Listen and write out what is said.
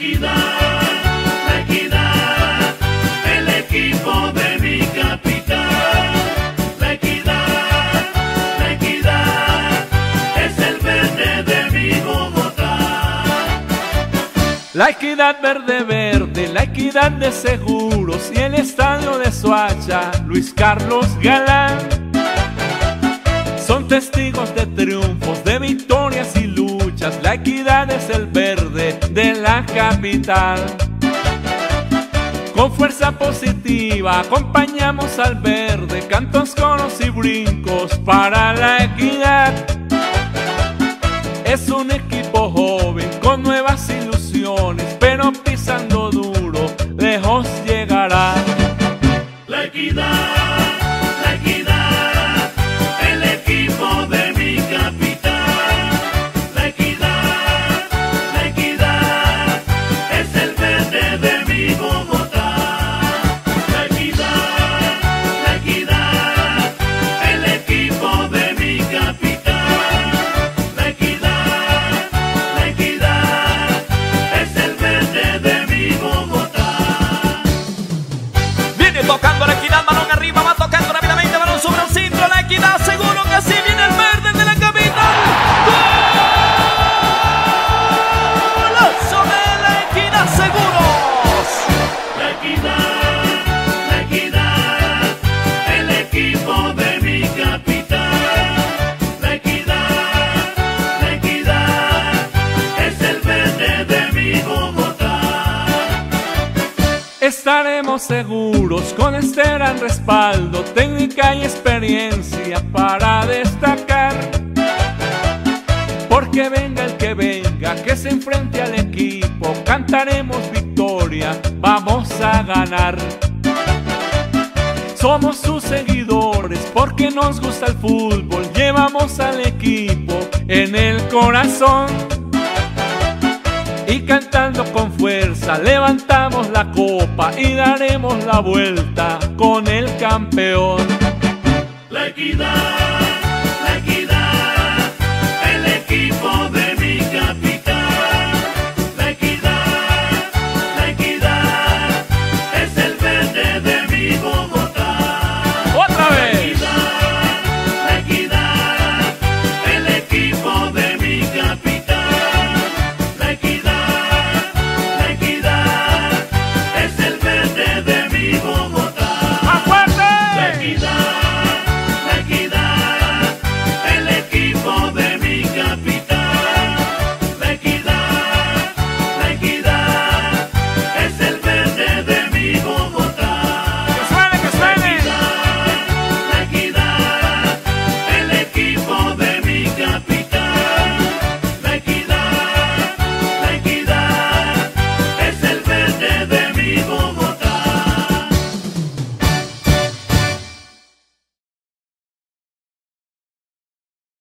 la equidad, el equipo de mi capital. La equidad, es el verde de mi Bogotá. La equidad verde verde, la equidad de seguros y el estadio de Soacha, Luis Carlos Galán. Son testigos de triunfos, de victorias y luchas. La equidad es el verde de la capital. Con fuerza positiva acompañamos al verde, cantos, coros y brincos para la equidad. Es un equipo joven con nuevas ilusiones, pero pisando duro, lejos llegará. La equidad, el equipo de mi capital. La equidad, es el verde de mi Bogotá. La equidad, el equipo de mi capital. La equidad, es el verde de mi Bogotá. Viene tocando la equidad, balón arriba, va tocando rápidamente, balón sobre el centro, la equidad, seguro que sí, viene el verde de la capital. ¡Golazo de la equidad, seguros! La equidad, el equipo de mi capital. La equidad, es el verde de mi Bogotá. Estaremos seguros con este gran respaldo, técnica y experiencia para destacar. Porque venga el que venga, que se enfrente al equipo, cantaremos victoria, vamos a ganar. Somos sus seguidores porque nos gusta el fútbol, llevamos al equipo en el corazón. Y cantando con fuerza levantamos la copa y daremos la vuelta con el campeón. La equidad.